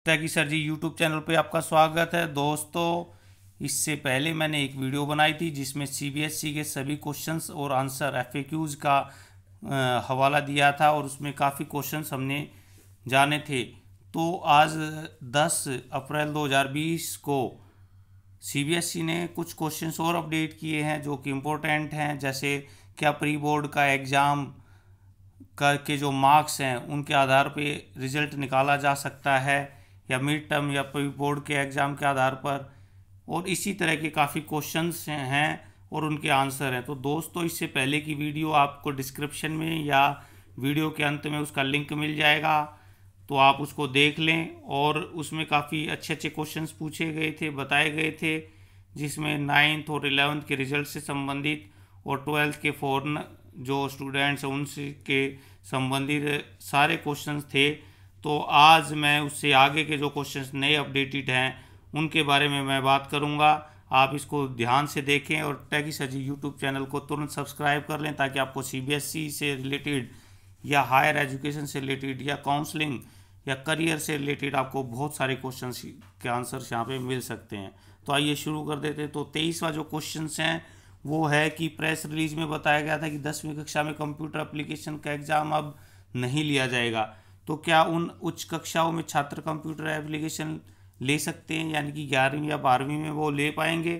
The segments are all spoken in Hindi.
techysirji यूट्यूब चैनल पे आपका स्वागत है दोस्तों। इससे पहले मैंने एक वीडियो बनाई थी जिसमें सीबीएसई के सभी क्वेश्चंस और आंसर एफएक्यूज का हवाला दिया था और उसमें काफ़ी क्वेश्चंस हमने जाने थे। तो आज 10 अप्रैल 2020 को सीबीएसई ने कुछ क्वेश्चंस और अपडेट किए हैं जो कि इम्पोर्टेंट हैं, जैसे क्या प्री बोर्ड का एग्ज़ाम के जो मार्क्स हैं उनके आधार पे रिज़ल्ट निकाला जा सकता है या मिड टर्म या प्री बोर्ड के एग्ज़ाम के आधार पर, और इसी तरह के काफ़ी क्वेश्चंस हैं और उनके आंसर हैं। तो दोस्तों, इससे पहले की वीडियो आपको डिस्क्रिप्शन में या वीडियो के अंत में उसका लिंक मिल जाएगा, तो आप उसको देख लें। और उसमें काफ़ी अच्छे अच्छे क्वेश्चंस पूछे गए थे, बताए गए थे, जिसमें 9th और 11th के रिज़ल्ट से संबंधित और 12th के फॉरेन जो स्टूडेंट्स हैं उनके संबंधित सारे क्वेश्चंस थे। तो आज मैं उससे आगे के जो क्वेश्चंस नए अपडेटेड हैं उनके बारे में मैं बात करूंगा। आप इसको ध्यान से देखें और techysirji यूट्यूब चैनल को तुरंत सब्सक्राइब कर लें ताकि आपको सीबीएसई से रिलेटेड या हायर एजुकेशन से रिलेटेड या काउंसलिंग या करियर से रिलेटेड आपको बहुत सारे क्वेश्चंस के आंसर्स यहाँ पे मिल सकते हैं। तो आइए शुरू कर देते हैं। तो 23वां जो क्वेश्चंस हैं वो है कि प्रेस रिलीज में बताया गया था कि 10वीं कक्षा में कंप्यूटर एप्लीकेशन का एग्ज़ाम अब नहीं लिया जाएगा। तो क्या उन उच्च कक्षाओं में छात्र कंप्यूटर एप्लीकेशन ले सकते हैं, यानी कि 11वीं या 12वीं में वो ले पाएंगे?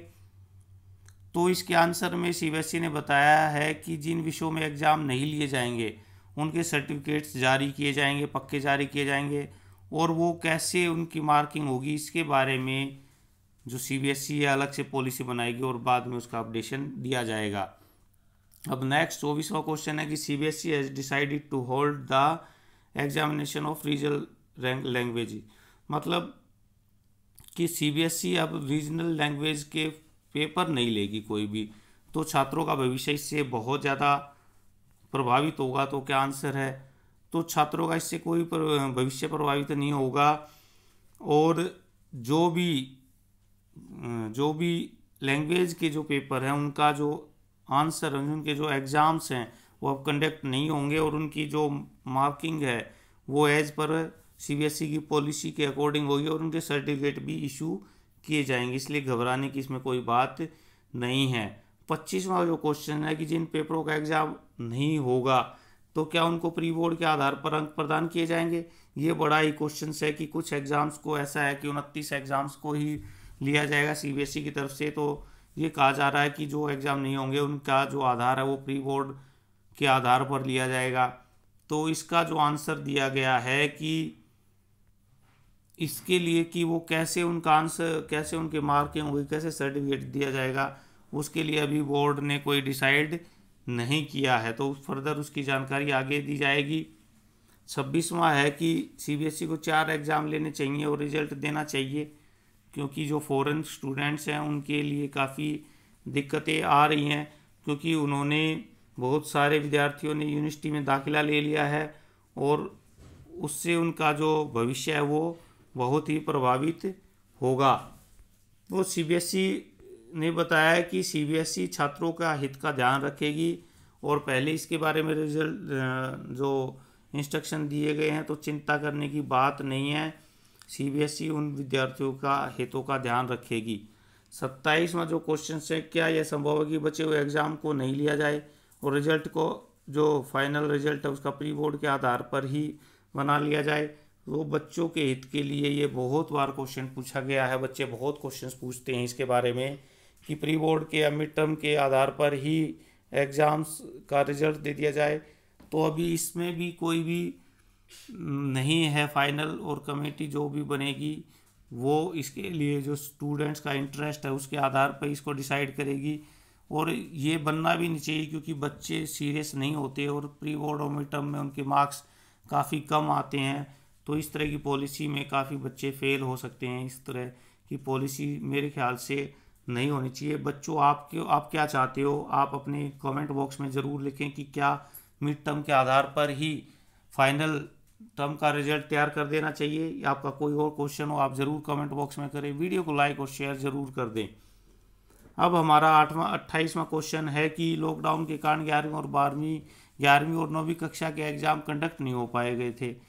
तो इसके आंसर में सीबीएसई ने बताया है कि जिन विषयों में एग्ज़ाम नहीं लिए जाएंगे उनके सर्टिफिकेट्स जारी किए जाएंगे, पक्के जारी किए जाएंगे, और वो कैसे उनकी मार्किंग होगी इसके बारे में जो सीबीएसई अलग से पॉलिसी बनाएगी और बाद में उसका अपडेशन दिया जाएगा। अब नेक्स्ट 24वां क्वेश्चन है कि CBSE has decided to hold the examination of regional language, मतलब कि सीबीएसई अब रीजनल लैंग्वेज के पेपर नहीं लेगी कोई भी। तो छात्रों का भविष्य इससे बहुत ज़्यादा प्रभावित होगा। तो क्या आंसर है? तो छात्रों का इससे कोई भविष्य प्रभावित नहीं होगा, और जो भी लैंग्वेज के जो पेपर हैं उनका जो आंसर, उनके जो एग्ज़ाम्स हैं वो अब कंडक्ट नहीं होंगे, और उनकी जो मार्किंग है वो एज़ पर सीबीएसई की पॉलिसी के अकॉर्डिंग होगी और उनके सर्टिफिकेट भी इशू किए जाएंगे। इसलिए घबराने की इसमें कोई बात नहीं है। 25वां जो क्वेश्चन है कि जिन पेपरों का एग्ज़ाम नहीं होगा तो क्या उनको प्री बोर्ड के आधार पर अंक प्रदान किए जाएंगे? ये बड़ा ही क्वेश्चन है कि कुछ एग्ज़ाम्स को ऐसा है कि 29 एग्ज़ाम्स को ही लिया जाएगा सीबीएसई की तरफ से। तो ये कहा जा रहा है कि जो एग्ज़ाम नहीं होंगे उनका जो आधार है वो प्री बोर्ड के आधार पर लिया जाएगा। तो इसका जो आंसर दिया गया है कि इसके लिए कि वो कैसे उनका आंसर, कैसे उनके मार्किंग होगी, कैसे सर्टिफिकेट दिया जाएगा, उसके लिए अभी बोर्ड ने कोई डिसाइड नहीं किया है। तो फर्दर उसकी जानकारी आगे दी जाएगी। 26वां है कि सीबीएसई को 4 एग्ज़ाम लेने चाहिए और रिजल्ट देना चाहिए, क्योंकि जो फॉरेन स्टूडेंट्स हैं उनके लिए काफ़ी दिक्कतें आ रही हैं, क्योंकि उन्होंने बहुत सारे विद्यार्थियों ने यूनिवर्सिटी में दाखिला ले लिया है और उससे उनका जो भविष्य है वो बहुत ही प्रभावित होगा। वो सीबीएसई ने बताया है कि सीबीएसई छात्रों का हित का ध्यान रखेगी और पहले इसके बारे में रिजल्ट जो इंस्ट्रक्शन दिए गए हैं तो चिंता करने की बात नहीं है। सीबीएसई उन विद्यार्थियों का हितों का ध्यान रखेगी। 27वां जो क्वेश्चन है, क्या यह संभव है कि बचे हुए एग्ज़ाम को नहीं लिया जाए और रिजल्ट को जो फाइनल रिजल्ट है उसका प्री बोर्ड के आधार पर ही बना लिया जाए? वो बच्चों के हित के लिए ये बहुत बार क्वेश्चन पूछा गया है। बच्चे बहुत क्वेश्चंस पूछते हैं इसके बारे में कि प्री बोर्ड के या मिड टर्म के आधार पर ही एग्ज़ाम्स का रिजल्ट दे दिया जाए। तो अभी इसमें भी कोई भी नहीं है फाइनल, और कमेटी जो भी बनेगी वो इसके लिए जो स्टूडेंट्स का इंटरेस्ट है उसके आधार पर इसको डिसाइड करेगी। और ये बनना भी नहीं चाहिए, क्योंकि बच्चे सीरियस नहीं होते और प्री बोर्ड और मिड टर्म में उनके मार्क्स काफ़ी कम आते हैं। तो इस तरह की पॉलिसी में काफ़ी बच्चे फेल हो सकते हैं। इस तरह की पॉलिसी मेरे ख्याल से नहीं होनी चाहिए। बच्चों, आप क्या चाहते हो? आप अपने कमेंट बॉक्स में ज़रूर लिखें कि क्या मिड टर्म के आधार पर ही फाइनल टर्म का रिजल्ट तैयार कर देना चाहिए, या आपका कोई और क्वेश्चन हो आप ज़रूर कमेंट बॉक्स में करें। वीडियो को लाइक और शेयर ज़रूर कर दें। अब हमारा 28वां क्वेश्चन है कि लॉकडाउन के कारण 11वीं और 9वीं कक्षा के एग्ज़ाम कंडक्ट नहीं हो पाए गए थे,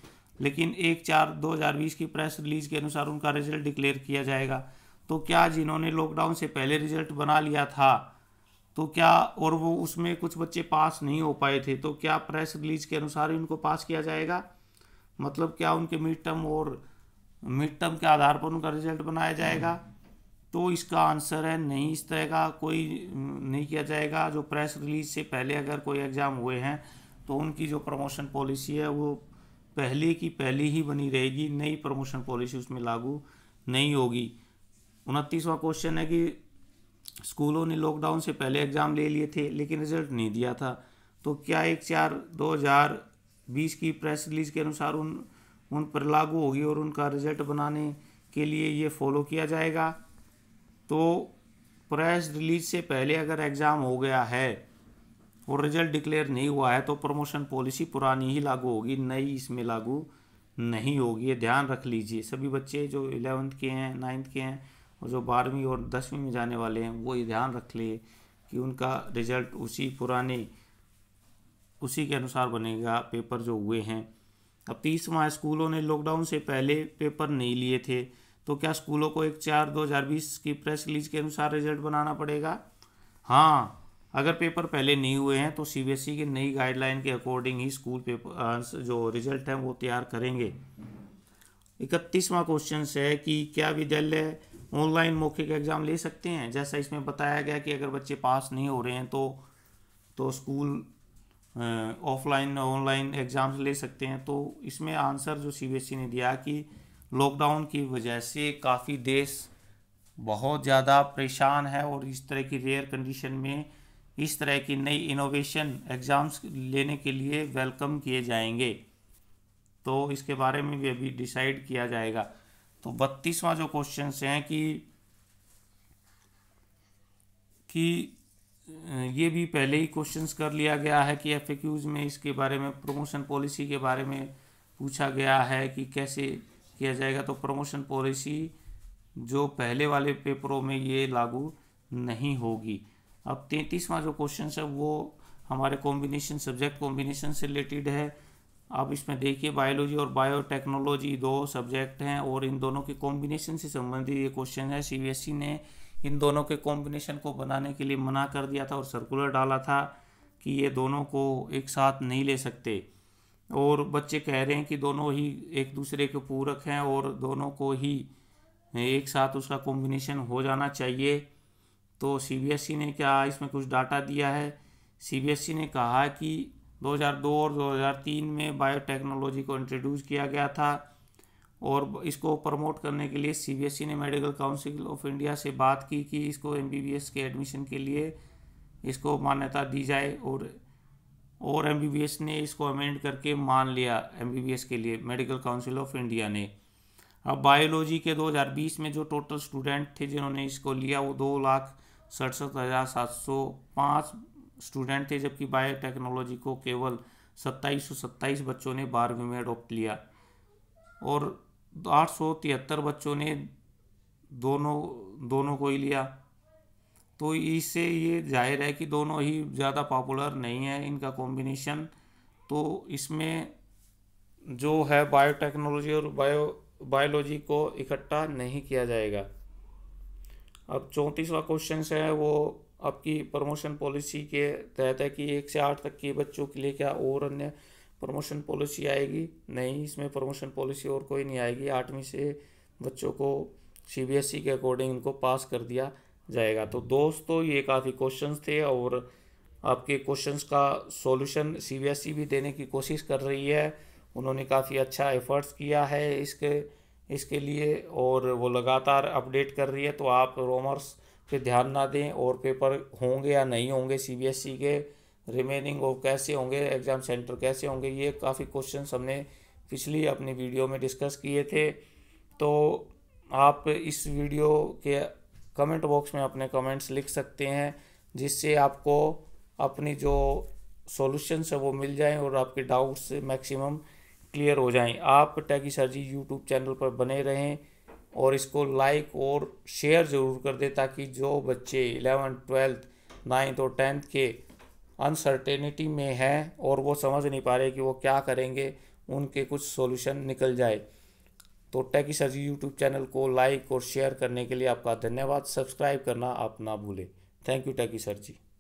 लेकिन 1/4/2020 की प्रेस रिलीज के अनुसार उनका रिजल्ट डिक्लेयर किया जाएगा। तो क्या जिन्होंने लॉकडाउन से पहले रिजल्ट बना लिया था, तो क्या, और वो उसमें कुछ बच्चे पास नहीं हो पाए थे, तो क्या प्रेस रिलीज के अनुसार ही उनको पास किया जाएगा? मतलब क्या उनके मिड टर्म के आधार पर उनका रिजल्ट बनाया जाएगा? तो इसका आंसर है नहीं, इस तरह का कोई नहीं किया जाएगा। जो प्रेस रिलीज से पहले अगर कोई एग्ज़ाम हुए हैं तो उनकी जो प्रमोशन पॉलिसी है वो पहले की पहले ही बनी रहेगी, नई प्रमोशन पॉलिसी उसमें लागू नहीं होगी। 29वां क्वेश्चन है कि स्कूलों ने लॉकडाउन से पहले एग्ज़ाम ले लिए थे लेकिन रिजल्ट नहीं दिया था, तो क्या 1/4/2020 की प्रेस रिलीज के अनुसार उन पर लागू होगी और उनका रिजल्ट बनाने के लिए ये फॉलो किया जाएगा? तो प्रेस रिलीज से पहले अगर एग्ज़ाम हो गया है और रिजल्ट डिक्लेयर नहीं हुआ है तो प्रमोशन पॉलिसी पुरानी ही लागू होगी, नई इसमें लागू नहीं होगी। ये ध्यान रख लीजिए सभी बच्चे जो 11th के हैं, 9th के हैं और जो 12वीं और 10वीं में जाने वाले हैं, वो ये ध्यान रख लिए कि उनका रिजल्ट उसी के अनुसार बनेगा पेपर जो हुए हैं। अब 30वां, स्कूलों ने लॉकडाउन से पहले पेपर नहीं लिए थे, तो क्या स्कूलों को 1/4/2020 की प्रेस रिलीज के अनुसार रिजल्ट बनाना पड़ेगा? हाँ, अगर पेपर पहले नहीं हुए हैं तो सीबीएसई की नई गाइडलाइन के अकॉर्डिंग ही स्कूल पेपर जो रिजल्ट है वो तैयार करेंगे। 31वां क्वेश्चन है कि क्या विद्यालय ऑनलाइन मौखिक एग्ज़ाम ले सकते हैं? जैसा इसमें बताया गया कि अगर बच्चे पास नहीं हो रहे हैं तो स्कूल ऑफलाइन ऑनलाइन एग्ज़ाम्स ले सकते हैं। तो इसमें आंसर जो सीबीएसई ने दिया कि लॉकडाउन की वजह से काफ़ी देश बहुत ज़्यादा परेशान है और इस तरह की रेयर कंडीशन में इस तरह की नई इनोवेशन एग्ज़ाम्स लेने के लिए वेलकम किए जाएंगे। तो इसके बारे में भी अभी डिसाइड किया जाएगा। तो 32वां जो क्वेश्चन हैं कि ये भी पहले ही क्वेश्चंस कर लिया गया है कि एफएक्यूज में इसके बारे में प्रमोशन पॉलिसी के बारे में पूछा गया है कि कैसे किया जाएगा। तो प्रमोशन पॉलिसी जो पहले वाले पेपरों में ये लागू नहीं होगी। अब 33वां जो क्वेश्चन है वो हमारे सब्जेक्ट कॉम्बिनेशन से रिलेटेड है। अब इसमें देखिए बायोलॉजी और बायोटेक्नोलॉजी 2 सब्जेक्ट हैं और इन दोनों के कॉम्बिनेशन से संबंधित ये क्वेश्चन है। सीबीएसई ने इन दोनों के कॉम्बिनेशन को बनाने के लिए मना कर दिया था और सर्कुलर डाला था कि ये दोनों को एक साथ नहीं ले सकते, और बच्चे कह रहे हैं कि दोनों ही एक दूसरे के पूरक हैं और दोनों को ही एक साथ उसका कॉम्बिनेशन हो जाना चाहिए। तो सीबीएसई ने क्या इसमें कुछ डाटा दिया है? सीबीएसई ने कहा कि 2002 और 2003 में बायोटेक्नोलॉजी को इंट्रोड्यूस किया गया था और इसको प्रमोट करने के लिए सीबीएसई ने मेडिकल काउंसिल ऑफ इंडिया से बात की कि इसको एमबीबीएस के एडमिशन के लिए इसको मान्यता दी जाए, और एमबीबीएस ने इसको अमेंड करके मान लिया एमबीबीएस के लिए मेडिकल काउंसिल ऑफ इंडिया ने। अब बायोलॉजी के 2020 में जो टोटल स्टूडेंट थे जिन्होंने इसको लिया वो 2,67,705 स्टूडेंट थे, जबकि बायोटेक्नोलॉजी को केवल 2727 बच्चों ने 12वीं में अडॉप्ट लिया और 873 बच्चों ने दोनों को ही लिया। तो इससे ये जाहिर है कि दोनों ही ज़्यादा पॉपुलर नहीं है इनका कॉम्बिनेशन। तो इसमें जो है बायोटेक्नोलॉजी और बायोलॉजी को इकट्ठा नहीं किया जाएगा। अब 34वां क्वेश्चन है वो आपकी प्रमोशन पॉलिसी के तहत है कि 1 से 8 तक के बच्चों के लिए क्या और अन्य प्रमोशन पॉलिसी आएगी? नहीं, इसमें प्रमोशन पॉलिसी और कोई नहीं आएगी। 8वीं से बच्चों को सीबीएसई के अकॉर्डिंग इनको पास कर दिया जाएगा। तो दोस्तों ये काफ़ी क्वेश्चंस थे और आपके क्वेश्चंस का सॉल्यूशन सीबीएसई भी देने की कोशिश कर रही है। उन्होंने काफ़ी अच्छा एफर्ट्स किया है इसके लिए और वो लगातार अपडेट कर रही है। तो आप रोमर्स पे ध्यान ना दें और पेपर होंगे या नहीं होंगे सीबीएसई के रिमेनिंग और कैसे होंगे, एग्ज़ाम सेंटर कैसे होंगे, ये काफ़ी क्वेश्चंस हमने पिछली अपनी वीडियो में डिस्कस किए थे। तो आप इस वीडियो के कमेंट बॉक्स में अपने कमेंट्स लिख सकते हैं जिससे आपको अपनी जो सॉल्यूशंस है वो मिल जाएं और आपके डाउट्स मैक्सिमम क्लियर हो जाएं। आप techysirji यूट्यूब चैनल पर बने रहें और इसको लाइक और शेयर ज़रूर कर दें ताकि जो बच्चे 11th 12th 9th और 10th के अनसर्टेनिटी में हैं और वो समझ नहीं पा रहे कि वो क्या करेंगे, उनके कुछ सॉल्यूशन निकल जाए। तो techysirji यूट्यूब चैनल को लाइक और शेयर करने के लिए आपका धन्यवाद। सब्सक्राइब करना आप ना भूलें। Thank you techysirji।